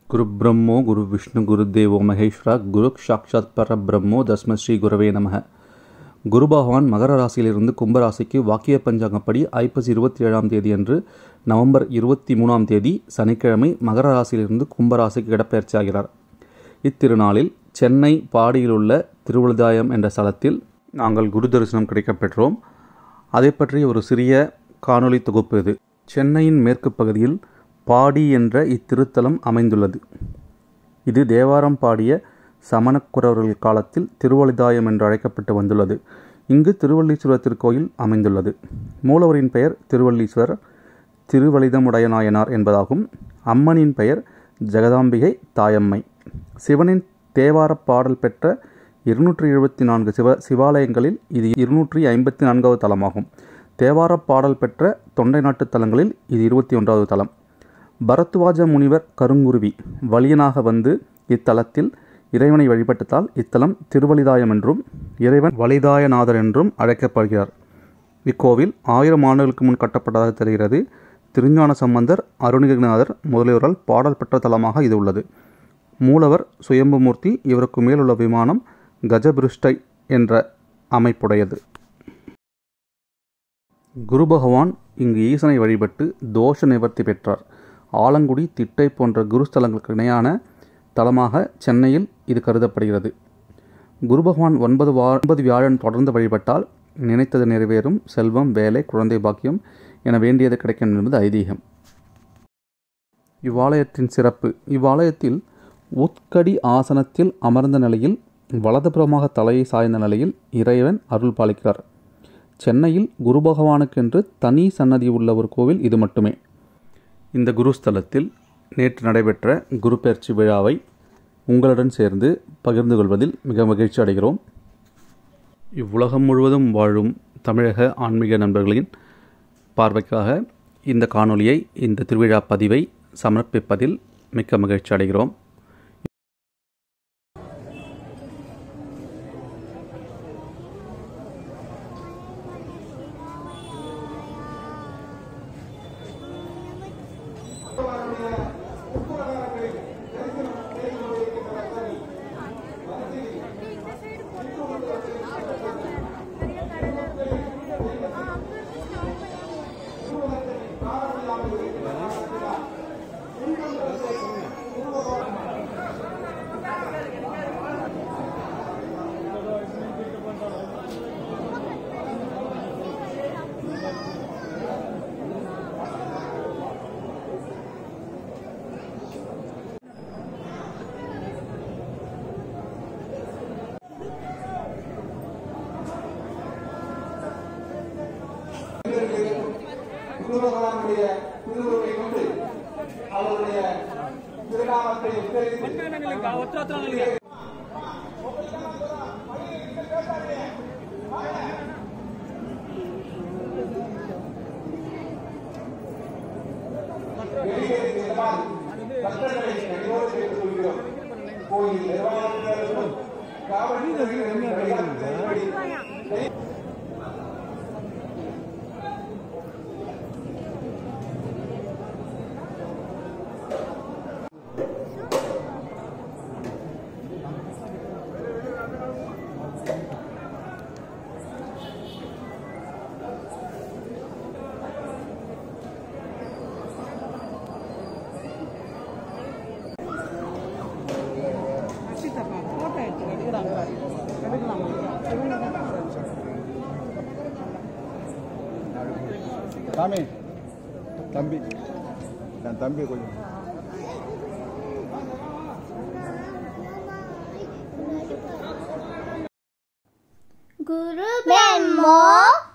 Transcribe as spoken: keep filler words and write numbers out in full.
குரு பிரம்மோ குரு விஷ்ணு குரு தேவோ மகேஸ்வரா குரு சாக்ஷாத் பர பிரம்மோ தஸ்ம ஸ்ரீ குரவே நமக. குரு பகவான் மகர ராசியிலிருந்து கும்பராசிக்கு வாக்கிய பஞ்சாங்கப்படி ஐப்பசி இருபத்தி ஏழாம் தேதி அன்று நவம்பர் இருபத்தி மூணாம் தேதி சனிக்கிழமை மகர ராசியிலிருந்து கும்பராசிக்கு இடப்பெயர்ச்சியாகிறார். இத்திருநாளில் சென்னை பாடியில் உள்ள திருவழுதாயம் என்ற ஸ்தலத்தில் நாங்கள் குரு தரிசனம் கிடைக்கப்பெற்றோம். அதை பற்றி ஒரு சிறிய காணொளி தொகுப்பு இது. சென்னையின் மேற்கு பகுதியில் பாடி என்ற இத்திருத்தலம் அமைந்துள்ளது. இது தேவாரம் பாடிய சமணக்குறவர்கள் காலத்தில் திருவழுதாயம் என்று அழைக்கப்பட்டு வந்துள்ளது. இங்கு திருவள்ளீஸ்வரர் திருக்கோயில் அமைந்துள்ளது. மூலவரின் பெயர் திருவள்ளீஸ்வரர் திருவலிதமுடைய நாயனார் என்பதாகும். அம்மனின் பெயர் ஜெகதாம்பிகை தாயம்மை. சிவனின் தேவார பாடல் பெற்ற இருநூற்றி எழுபத்தி நான்கு சிவ சிவாலயங்களில் இது இருநூற்றி ஐம்பத்தி நான்காவது தலமாகும். தேவார பாடல் பெற்ற தொண்டை நாட்டு தலங்களில் இது இருபத்தி ஒன்றாவது தலம். பரத்வாஜ முனிவர் கருங்குருவி வலியனாக வந்து இத்தலத்தில் இறைவனை வழிபட்டதால் இத்தலம் திருவலிதாயம் என்றும் இறைவன் வலிதாயநாதர் என்றும் அழைக்கப்படுகிறார். இக்கோவில் ஆயிரம் ஆண்டுகளுக்கு முன் கட்டப்பட்டதாக தெரிகிறது. திருஞான சம்பந்தர், அருணகிரிநாதர் முதலியோரால் பாடல் பெற்ற தலமாக இது உள்ளது. மூலவர் சுயம்புமூர்த்தி. இவருக்கு மேலுள்ள விமானம் கஜபிருஷ்டை என்ற அமைப்புடையது. குரு பகவான் இங்கு ஈசனை வழிபட்டு தோஷ நிவர்த்தி பெற்றார். ஆலங்குடி, திட்டை போன்ற குருஸ்தலங்களுக்கு இணையான தலமாக சென்னையில் இது கருதப்படுகிறது. குரு பகவான் ஒன்பது வா ஒன்பது வியாழன் தொடர்ந்து வழிபட்டால் நினைத்தது நிறைவேறும், செல்வம், வேலை, குழந்தை பாக்கியம் என வேண்டியது கிடைக்கும் என்பது ஐதீகம். இவ்வாலயத்தின் சிறப்பு. இவ்வாலயத்தில் உட்கடி ஆசனத்தில் அமர்ந்த நிலையில் வலதுபுறமாக தலையை சாய்ந்த நிலையில் இறைவன் அருள் பாலிக்கிறார். சென்னையில் குரு பகவானுக்கென்று தனி சன்னதி உள்ள ஒரு கோவில் இது மட்டுமே. இந்த குருஸ்தலத்தில் நேற்று நடைபெற்ற குரு பெயர்ச்சி விழாவை உங்களுடன் சேர்ந்து பகிர்ந்து கொள்வதில் மிக மகிழ்ச்சி அடைகிறோம். இவ்வுலகம் முழுவதும் வாழும் தமிழக ஆன்மீக நண்பர்களின் பார்வைக்காக இந்த காணொளியை, இந்த திருவிழா பதிவை சமர்ப்பிப்பதில் மிக்க மகிழ்ச்சி அடைகிறோம். குரு பகவானுடைய திருவுருவை கொண்டு அவருடைய திருநாமத்தை கோயில் நிர்வாகத்தினருக்கும் சாமி தம்பி என் தம்பி கொஞ்சம் குரு பிரம்மோ